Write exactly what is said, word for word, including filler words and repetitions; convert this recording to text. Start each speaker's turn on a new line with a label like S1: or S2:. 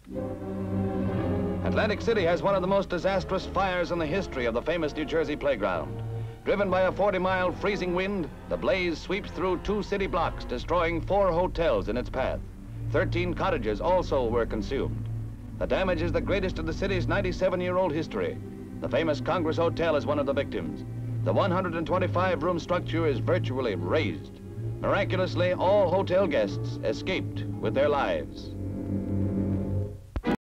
S1: Atlantic City has one of the most disastrous fires in the history of the famous New Jersey playground. Driven by a forty mile freezing wind, the blaze sweeps through two city blocks, destroying four hotels in its path. thirteen cottages also were consumed. The damage is the greatest in the city's ninety-seven year old history. The famous Congress Hotel is one of the victims. The one hundred twenty-five room structure is virtually razed. Miraculously, all hotel guests escaped with their lives.